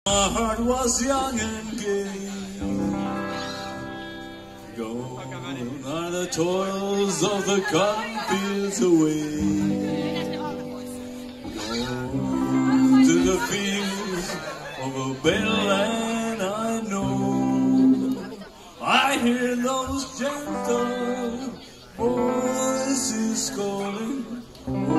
My heart was young and gay. Gone are the toils of the cotton fields away. Gone to the fields of a better land I know. I hear those gentle voices calling.